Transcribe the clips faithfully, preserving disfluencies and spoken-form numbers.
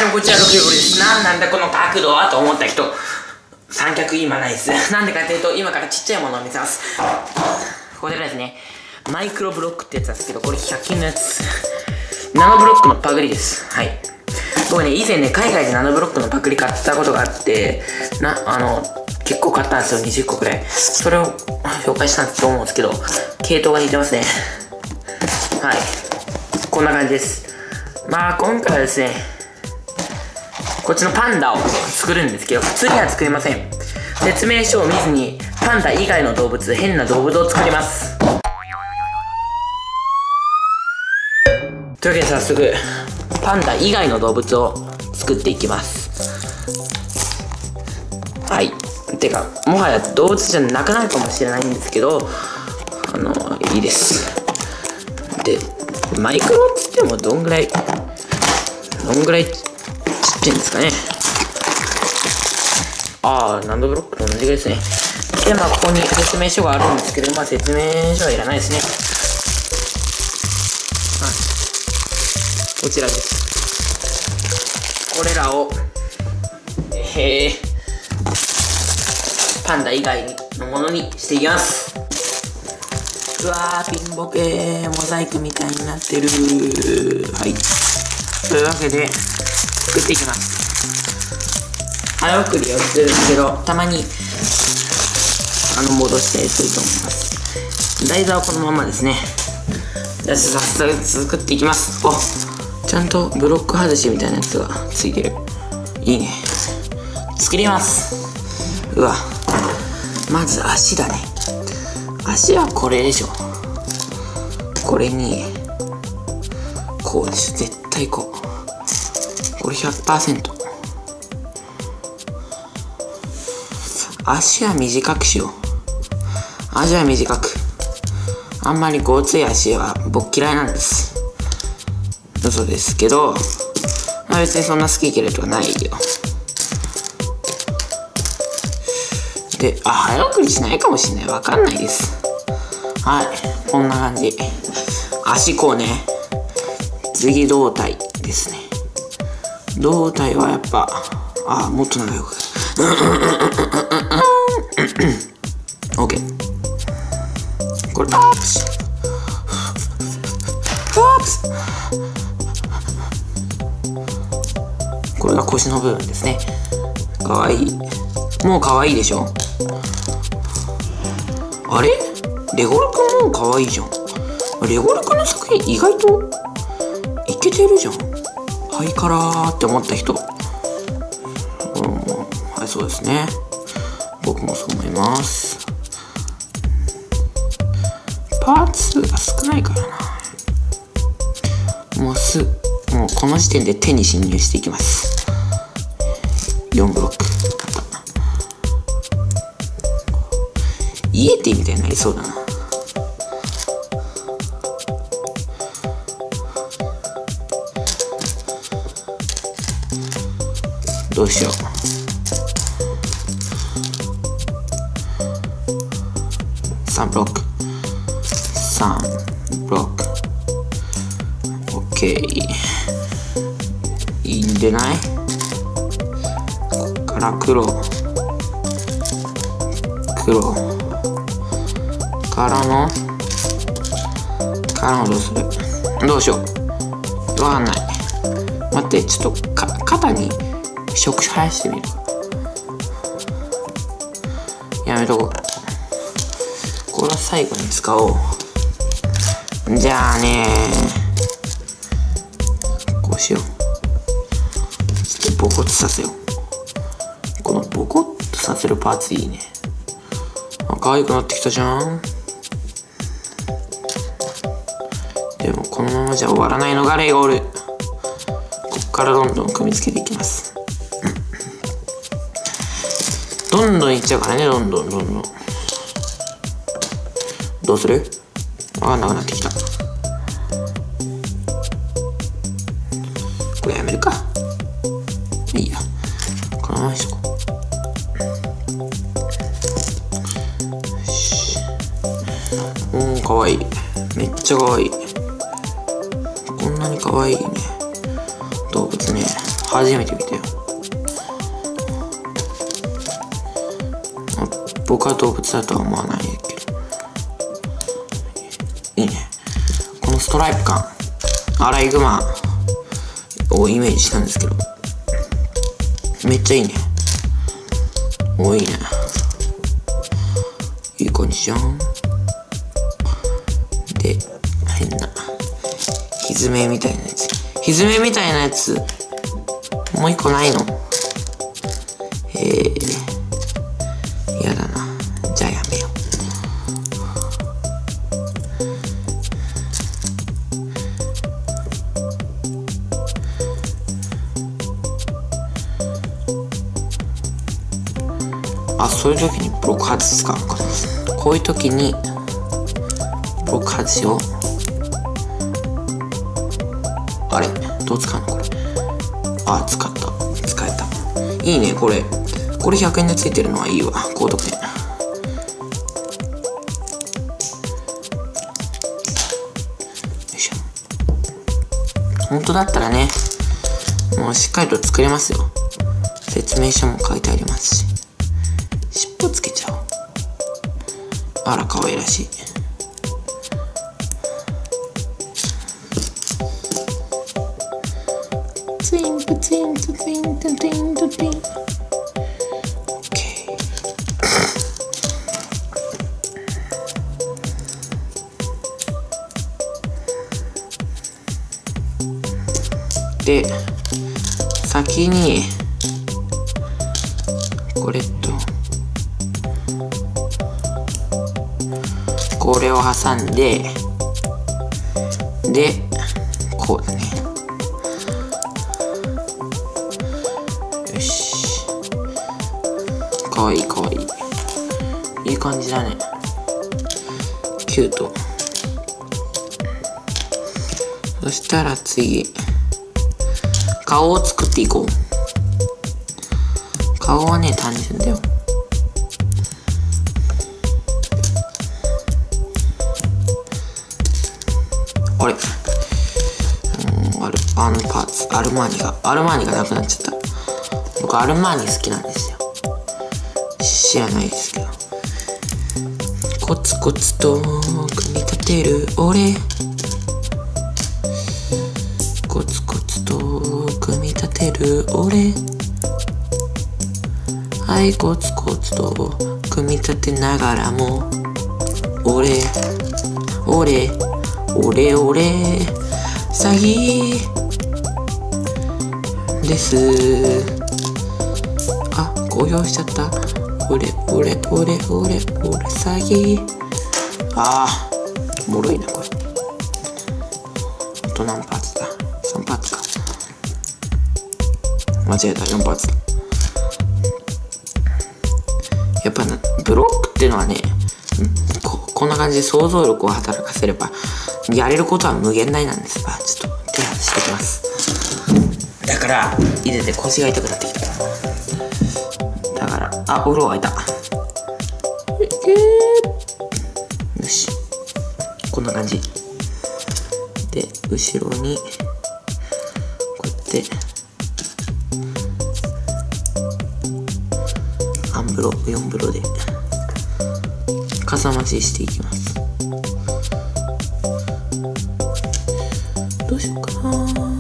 ん、こちらろくじゅうごです。なんなんだこの角度はと思った人、三脚今ないです。なんでかっていうと、今からちっちゃいものを見せます。これですね、マイクロブロックってやつなんですけど、これひゃく均のやつ。ナノブロックのパクリです。はい。僕ね、以前ね、海外でナノブロックのパクリ買ったことがあって、な、あの、結構買ったんですよ、にじゅっこくらい。それを紹介したと思うんですけど、系統が似てますね。はい。こんな感じです。まあ、今回はですね、こっちのパンダを作るんですけど、普通には作りません。説明書を見ずに、パンダ以外の動物、変な動物を作ります。というわけで早速、パンダ以外の動物を作っていきます。はい。てか、もはや動物じゃなくなるかもしれないんですけど、あの、いいです。で、マイクロっつってもどんぐらい、どんぐらいちっちゃいんですかね。ああ、ナノブロックと同じぐらいですね。で、まあ、ここに説明書があるんですけど、まあ、説明書はいらないですね。はい。こちらです。これらを、へえ、パンダ以外のものにしていきます。うわー、ピンボケモザイクみたいになってる。はい。というわけで、作っていきます。早送りをしてるんですけど、たまに、あの、戻したりすると思います。台座はこのままですね。じゃあ、早速作っていきます。お、ちゃんとブロック外しみたいなやつがついてる。いいね。作ります。うわ。まず足だね。足はこれでしょ。これに、こうでしょ。絶対こう。これ ひゃくパーセント。足は短くしよう。足は短く。あんまりごつい足は僕嫌いなんです。嘘ですけど、まあ、別にそんな好き嫌いとかないよ。で、あ、早送りしないかもしれない。わかんないです。はい。こんな感じ。足こうね。次胴体ですね。胴体はやっぱ、あ、もっと長い方が。オッケー。これ、パープス。パープス。これが腰の部分ですね。かわいい。もうかわいいでしょ。あれレゴルくんもうかわいいじゃん。レゴルくんの作品意外といけてるじゃん。ハイカラーって思った人。うん、はい、そうですね。僕もそう思います。パーツ数が少ないからな。もうす、もうこの時点で手に侵入していきます。よんブロック。イエティみたいになりそうだな。どうしよう。さんブロック。さんブロック。オッケー。いいんでない？こっから黒。黒。からのからのどうする？どうしよう。わかんない。待って、ちょっとか肩に触手生やしてみる。やめとこう。これは最後に使おう。じゃあねー、こうしよう。ちょっとボコッとさせよう。このボコッとさせるパーツいいね。あ、可愛くなってきたじゃん。でもこのままじゃ終わらないのがレゴール。こっからどんどん組み付けていきます。どんどんいっちゃうからね。どんどんどんどん。どうする？わかんなくなってきた。これやめるか。いいや。このままにしとこう。よし。おー、かわいい。めっちゃかわいい。こんなにかわいいね。動物ね。 初めて見たよ。僕は動物だとは思わないけど、いいね。このストライプ感、アライグマをイメージしたんですけど、めっちゃいいね。お、いいね。いい感じじゃん。で、変なひずめみたいなやつ、ひずめみたいなやつもう一個ないの？えー、やだな。じゃあやめよう。あ、そういう時にブロック外し使うのか。こういう時にブロック外しを、あれどう使うのこれ。あ、使った。使えた。いいね、これ。これひゃくえんでついてるのはいいわ。高得点。よいしょ。本当だったらね、もうしっかりと作れますよ。説明書も書いてありますし。尻尾つけちゃおう。あら、可愛らしい。ツインプツインプツインプツインプツイン。オッケー。で、先にこれとこれを挟んで、でこうだね。よし、かわいいかわいい、いい感じだね。キュート。そしたら次、顔を作っていこう。顔はね、単純だよ。あれ、うん、ある、あのパーツ、アルマーニが、アルマーニがなくなっちゃった。僕、アルマーニ好きなんですよ。知らないですけど。コツコツと組み立てる俺。コツコツと組み立てる俺。はい、コツコツと組み立てながらも俺、俺、俺、俺、詐欺です。あ、公表しちゃった。俺、俺、俺、俺、俺、詐欺。ああ、おもろいな、これ。あと何パーツだ？ さん パーツか。間違えた、よんパーツだ。やっぱな、ブロックっていうのはね、こ、こんな感じで想像力を働かせれば、やれることは無限大なんです。あ、ちょっと手外してきます。だから、入れて腰が痛くなってきた。だから、あ、お風呂が開いた。よし。こんな感じ。で、後ろに、こうやって、アンブロ、よんブロで、かさ増ししていきます。どうしようかな。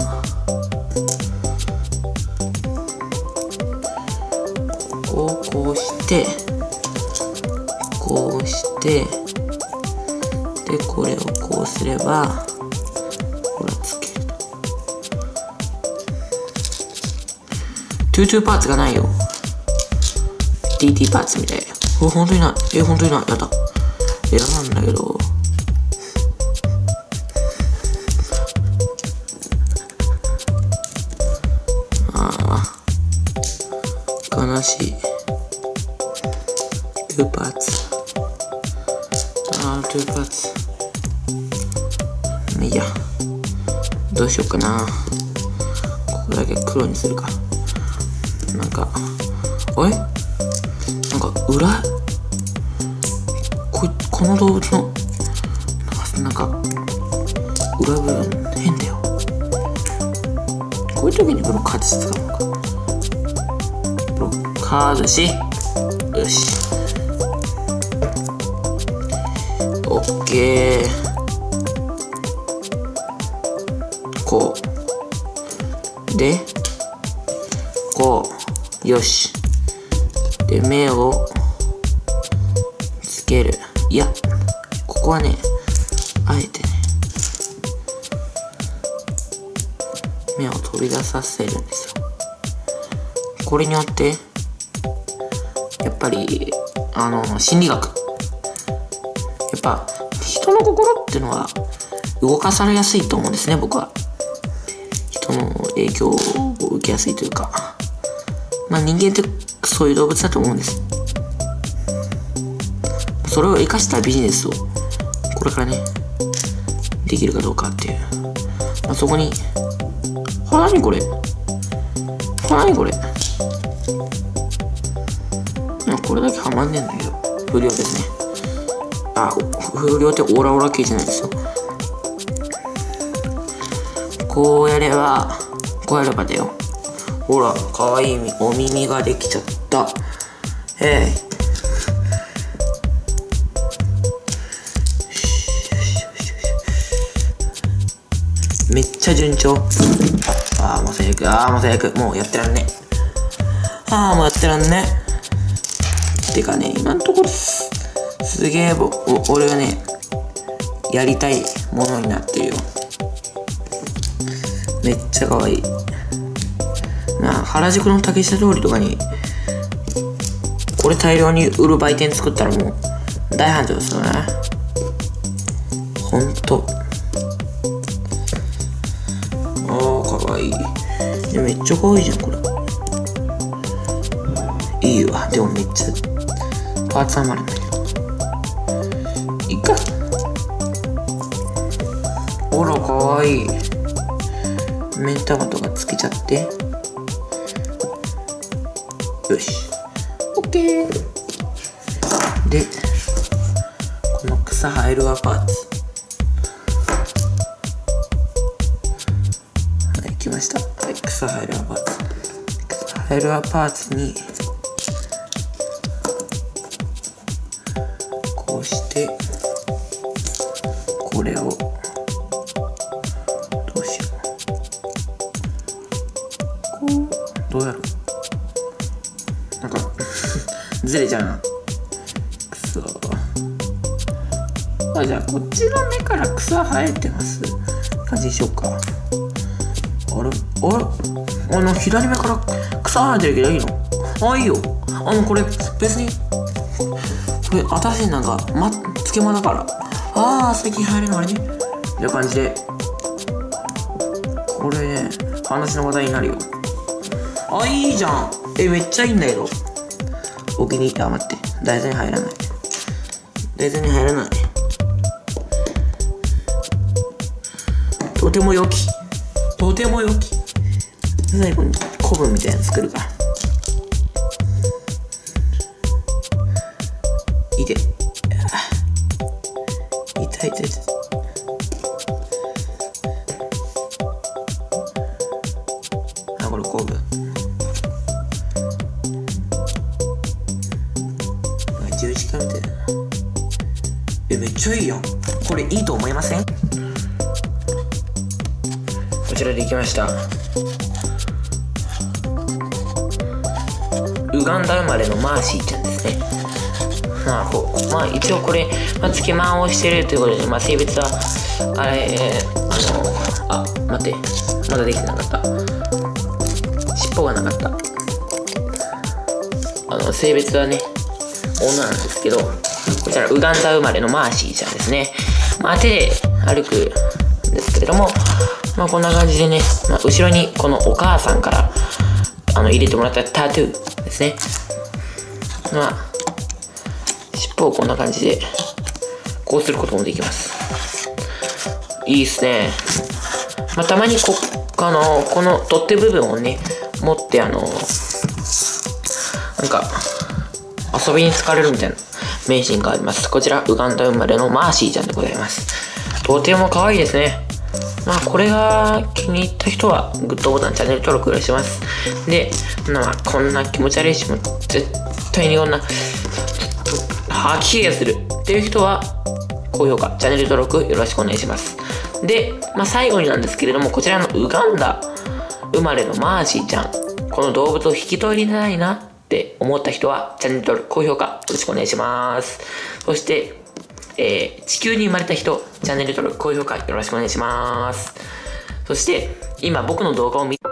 こう、こうして、こうして、で、これをこうすれば、ほら、つけると。トゥートゥーパーツがないよ。ティーティー パーツみたい。お、ほんとにない。え、ほんとにない。やだ。やだんだけど。ああ。悲しい。トゥーパーツ。ああ、トゥーパーツ。いいや。どうしようかな。ここだけ黒にするか。なんか、あれなんか裏こ、この動物のなんか裏部分変だよ。 こういう時にブロッカーズ使うのか。ブロッカーズし、よし。オッケー。こう。で、こう。よし。で、目をつける。いや、ここはね、あえてね、目を飛び出させるんですよ。これによって、やっぱり、あの、心理学。やっぱ、人の心ってのは動かされやすいと思うんですね、僕は。人の影響を受けやすいというか。まあ人間ってそういう動物だと思うんです。それを生かしたビジネスを、これからね、できるかどうかっていう。まあ、そこに、あ、なにこれあ、なにこれこれだけはまんねえんだけど。不良ですね。あ、不良ってオラオラ系じゃないですよ。こうやれば、こうやればだよ。ほら、かわいいお耳ができちゃった。えい。めっちゃ順調。ああ、もう最悪。ああ、もう最悪。もうやってらんね。ああ、もうやってらんね。てかね、今んところす、すげえ、ぼ、俺がね、やりたいものになってるよ。めっちゃ可愛い。なあ、原宿の竹下通りとかに、これ大量に売る売店作ったらもう、大繁盛ですよね。ほんと。ああ、かわいい。めっちゃかわいいじゃん、これ。いいわ。でもめっちゃ、パーツ余るんだけど。いっか。ほら、かわいい。目ん玉とかつけちゃって。よし。オッケー。で、この草生えるわパーツ。はい、来ました。はい、草生えるわパーツ。草生えるわパーツに、こうして、これを、どうしよう。こう、どうやる？なんか、ずれちゃうな。くそ。あ、じゃあ、こっちの目から草生えてます感じにしようか。あれあれあの、左目から草生えてるけどいいの？あ、いいよ。あの、これ、別に、これ、新しいなんか、ま、漬物だから。ああ、最近入るのあれね。みたいな感じで。これね、話の話題になるよ。あ、いいじゃん。え、めっちゃいいんだけど。お気に入り、あ、待って。大豆に入らない。大豆に入らない。とても良き。とても良き。最後に古文みたいなの作るから。いて。痛い痛い痛い。あ、これ古文。十字架みたいな。え、めっちゃいいやん。これいいと思いません？こちらできました。ウガンダ生まれのマーシーちゃんですね。まあ、こうまあ、一応これ、まあ、つけまんをしてるということで、まあ、性別は、あれ、あの、あ、待って、まだできてなかった。尻尾がなかった。あの、性別はね、女なんですけど、こちらウガンダ生まれのマーシーちゃんですね。まあ、手で歩くんですけれども、まあ、こんな感じでね、まあ、後ろにこのお母さんからあの入れてもらったタトゥーですね。まあ、尻尾をこんな感じでこうすることもできます。いいっすね。まあ、たまにこあのこの取っ手部分をね持ってあのなんか遊びに使われるみたいな名シーンがあります。こちらウガンダ生まれのマーシーちゃんでございます。とても可愛いですね。 まあこれが気に入った人はグッドボタン、チャンネル登録お願いします。で、まあこんな気持ち悪いしも絶対にこんな吐き気がするっていう人は高評価、チャンネル登録よろしくお願いします。で、まあ最後になんですけれども、こちらのウガンダ生まれのマーシーちゃん、この動物を引き取りたいなって思った人はチャンネル登録、高評価よろしくお願いします。そしてえー、地球に生まれた人、チャンネル登録、高評価よろしくお願いします。そして、今僕の動画を見